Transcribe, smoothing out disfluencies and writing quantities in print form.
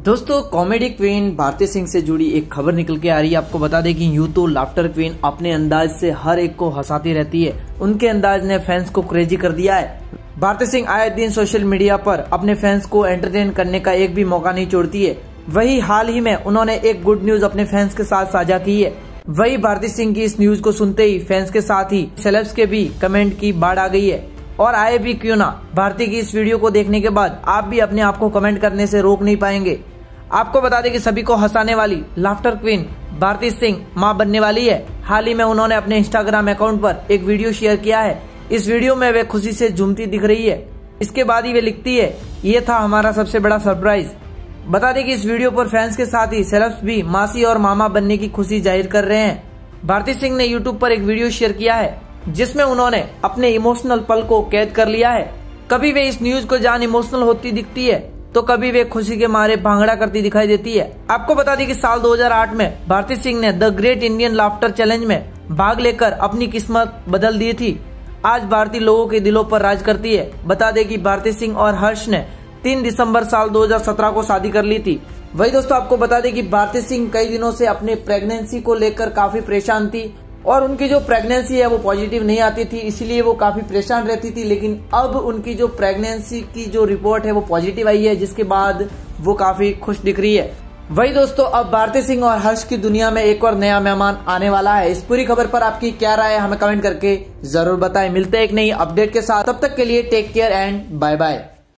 दोस्तों comedy queen Bharti Singh से जुड़ी एक खबर निकल के आ रही है। आपको बता दें कि यूं तो लाफ्टर क्वीन अपने अंदाज से हर एक को हंसाती रहती है। उनके अंदाज ने फैंस को क्रेजी कर दिया है। भारती सिंह आए दिन सोशल मीडिया पर अपने फैंस को एंटरटेन करने का एक भी मौका नहीं छोड़ती है। वही हाल ही में उन्होंने एक गुड न्यूज अपने फैंस के साथ साझा की है। वही भारती सिंह की इस न्यूज को सुनते ही फैंस के साथ ही सेलेब्स के भी कमेंट की बाढ़ आ गई है। और आए भी क्यों ना, भारती की इस वीडियो को देखने के बाद आप भी अपने आप को कमेंट करने से रोक नहीं पाएंगे। आपको बता दें कि सभी को हंसाने वाली लाफ्टर क्वीन भारती सिंह मां बनने वाली है। हाल ही में उन्होंने अपने इंस्टाग्राम अकाउंट पर एक वीडियो शेयर किया है। इस वीडियो में वे खुशी से झूमती दिख रही है। इसके बाद ही वे लिखती है, ये था हमारा सबसे बड़ा सरप्राइज। बता दें कि इस वीडियो पर फैंस के साथ ही सेलेब्स भी मासी और मामा बनने की खुशी जाहिर कर रहे हैं। भारती सिंह ने यूट्यूब पर एक वीडियो शेयर किया है जिसमें उन्होंने अपने इमोशनल पल को कैद कर लिया है। कभी वे इस न्यूज को जान इमोशनल होती दिखती है तो कभी वे खुशी के मारे भांगड़ा करती दिखाई देती है। आपको बता दें कि साल 2008 में भारती सिंह ने the great Indian laughter challenge में भाग लेकर अपनी किस्मत बदल दी थी। आज भारती लोगों के दिलों पर राज करती है। बता दें कि भारती सिंह और हर्ष ने 3 दिसंबर साल 2017 को शादी कर ली थी। वही दोस्तों आपको बता दें कि भारती सिंह कई दिनों से अपने प्रेगनेंसी को लेकर काफी परेशान थी और उनकी जो प्रेगनेंसी है वो पॉजिटिव नहीं आती थी, इसलिए वो काफी परेशान रहती थी। लेकिन अब उनकी जो प्रेगनेंसी की जो रिपोर्ट है वो पॉजिटिव आई है, जिसके बाद वो काफी खुश दिख रही है। वही दोस्तों अब भारती सिंह और हर्ष की दुनिया में एक और नया मेहमान आने वाला है। इस पूरी खबर पर आपकी क्या राय है हमें कमेंट करके जरूर बताएं। मिलते हैं एक नई अपडेट के साथ, तब तक के लिए take care and bye bye.